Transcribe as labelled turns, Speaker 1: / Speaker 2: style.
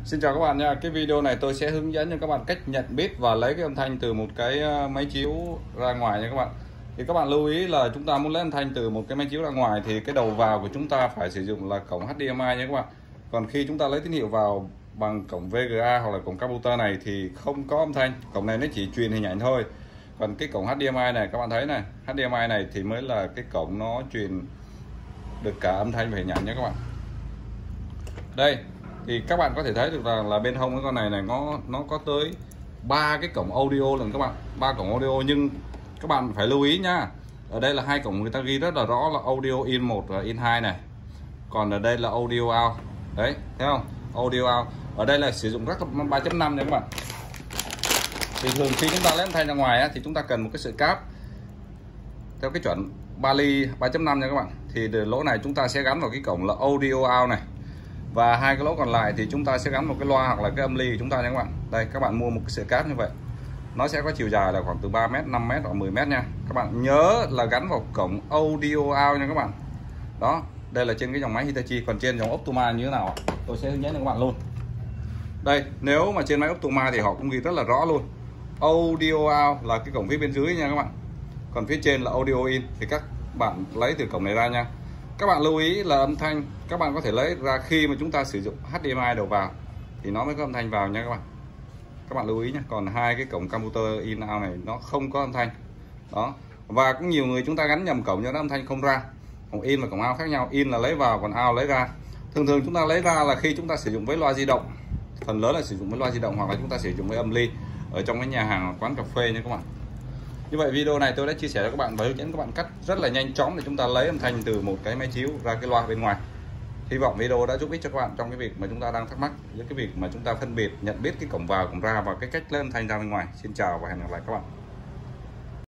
Speaker 1: Xin chào các bạn nha. Cái video này tôi sẽ hướng dẫn cho các bạn cách nhận biết và lấy cái âm thanh từ một cái máy chiếu ra ngoài nha các bạn. Thì các bạn lưu ý là chúng ta muốn lấy âm thanh từ một cái máy chiếu ra ngoài thì cái đầu vào của chúng ta phải sử dụng là cổng HDMI nha các bạn. Còn khi chúng ta lấy tín hiệu vào bằng cổng VGA hoặc là cổng computer này thì không có âm thanh. Cổng này nó chỉ truyền hình ảnh thôi. Còn cái cổng HDMI này các bạn thấy này, HDMI này thì mới là cái cổng nó truyền được cả âm thanh và hình ảnh nha các bạn. Đây thì các bạn có thể thấy được là bên hông cái con này nó có tới 3 cái cổng audio lần các bạn, 3 cổng audio, nhưng các bạn phải lưu ý nha. Ở đây là hai cổng người ta ghi rất là rõ là audio in 1 và in 2 này. Còn ở đây là audio out. Đấy, thấy không? Audio out. Ở đây là sử dụng các 3.5 nha các bạn. Thì thường khi chúng ta lấy âm thanh ra ngoài thì chúng ta cần một cái sợi cáp theo cái chuẩn Bali 3.5 nha các bạn. Thì lỗ này chúng ta sẽ gắn vào cái cổng là audio out này. Và hai cái lỗ còn lại thì chúng ta sẽ gắn một cái loa hoặc là cái âm ly của chúng ta nha các bạn. Đây, các bạn mua một cái sợi cáp như vậy. Nó sẽ có chiều dài là khoảng từ 3m, 5m hoặc 10m nha. Các bạn nhớ là gắn vào cổng audio out nha các bạn. Đó, đây là trên cái dòng máy Hitachi. Còn trên dòng Optoma như thế nào tôi sẽ hướng dẫn cho các bạn luôn. Đây, nếu mà trên máy Optoma thì họ cũng ghi rất là rõ luôn. Audio out là cái cổng phía bên dưới nha các bạn. Còn phía trên là audio in thì các bạn lấy từ cổng này ra nha. Các bạn lưu ý là âm thanh các bạn có thể lấy ra khi mà chúng ta sử dụng HDMI đầu vào thì nó mới có âm thanh vào nha các bạn. Các bạn lưu ý nhé. Còn hai cái cổng computer in out này nó không có âm thanh. Đó. Và cũng nhiều người chúng ta gắn nhầm cổng cho nó âm thanh không ra. Cổng in và cổng out khác nhau. In là lấy vào, còn out lấy ra. Thường thường chúng ta lấy ra là khi chúng ta sử dụng với loa di động. Phần lớn là sử dụng với loa di động hoặc là chúng ta sử dụng với âm ly ở trong cái nhà hàng quán cà phê nha các bạn. Như vậy video này tôi đã chia sẻ cho các bạn và hướng dẫn các bạn cách rất là nhanh chóng để chúng ta lấy âm thanh từ một cái máy chiếu ra cái loa bên ngoài. Hy vọng video đã giúp ích cho các bạn trong cái việc mà chúng ta đang thắc mắc với cái việc mà chúng ta phân biệt nhận biết cái cổng vào cổng ra và cái cách lấy âm thanh ra bên ngoài. Xin chào và hẹn gặp lại các bạn.